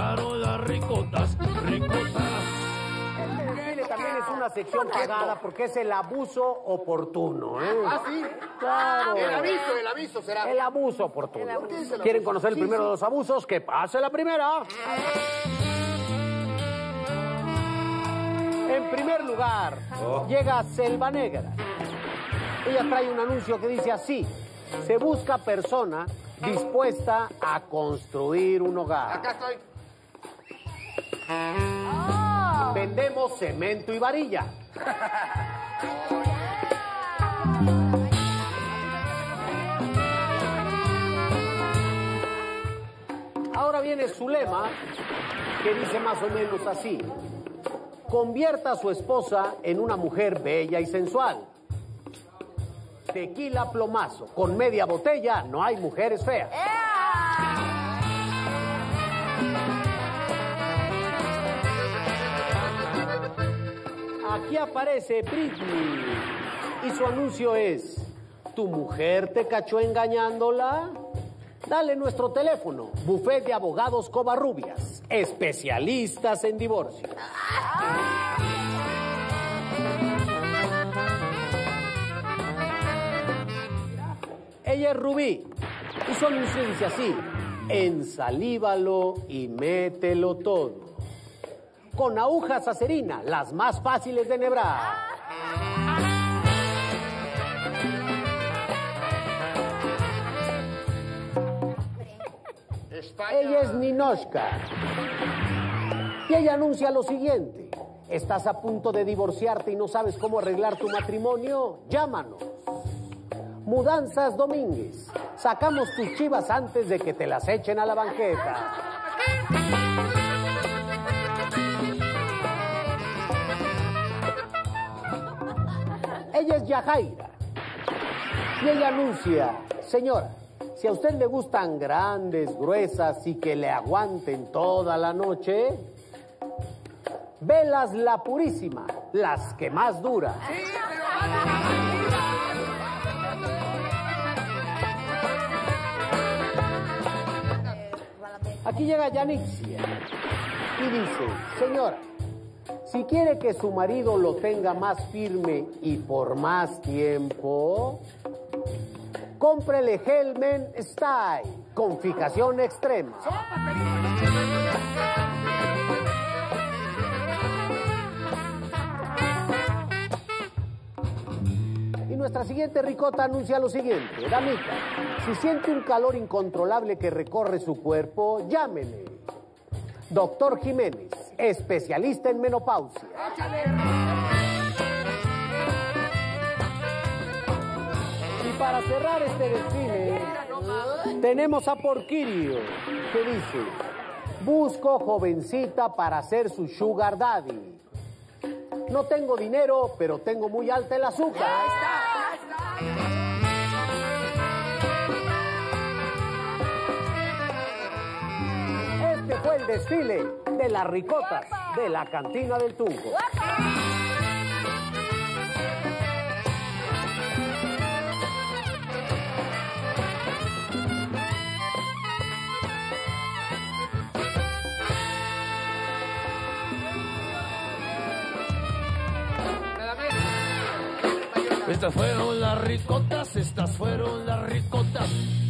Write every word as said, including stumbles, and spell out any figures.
fueron las ricotas, ricotas. Este desfile también es una sección pagada porque es el abuso oportuno, ¿eh? ¿Ah, sí? Claro. El aviso, el aviso será. El abuso oportuno. ¿Por qué es el ¿Quieren abuso? conocer el Sí, primero sí. de los abusos? ¡Que pase la primera! En primer lugar, llega Selva Negra. Ella trae un anuncio que dice así: se busca persona dispuesta a construir un hogar. Acá estoy. Vendemos cemento y varilla. Ahora viene su lema, que dice más o menos así: convierta a su esposa en una mujer bella y sensual. Tequila plomazo, con media botella no hay mujeres feas. Aquí aparece Britney y su anuncio es: ¿tu mujer te cachó engañándola? Dale nuestro teléfono, Buffet de Abogados Covarrubias, especialistas en divorcio. Ella es Rubí y su anuncio dice así: ensalívalo y mételo todo. Con agujas acerina, las más fáciles de enhebrar. España. Ella es Ninoshka. Y ella anuncia lo siguiente: ¿estás a punto de divorciarte y no sabes cómo arreglar tu matrimonio? Llámanos. Mudanzas Domínguez. Sacamos tus chivas antes de que te las echen a la banqueta. Ella es Yajaira. Y ella anuncia: señora, si a usted le gustan grandes, gruesas y que le aguanten toda la noche, velas La Purísima, las que más duran. Aquí llega Yanixia y dice: señora, si quiere que su marido lo tenga más firme y por más tiempo, cómprele Helmen Style, con fijación extrema. Y nuestra siguiente ricota anuncia lo siguiente: damita, si siente un calor incontrolable que recorre su cuerpo, llámele. Doctor Jiménez, especialista en menopausia. Y para cerrar este desfile, tenemos a Porquirio, que dice: busco jovencita para ser su sugar daddy. No tengo dinero, pero tengo muy alta el azúcar. Este fue el desfile de las ricotas de la cantina del Tunco. Estas fueron las ricotas, estas fueron las ricotas.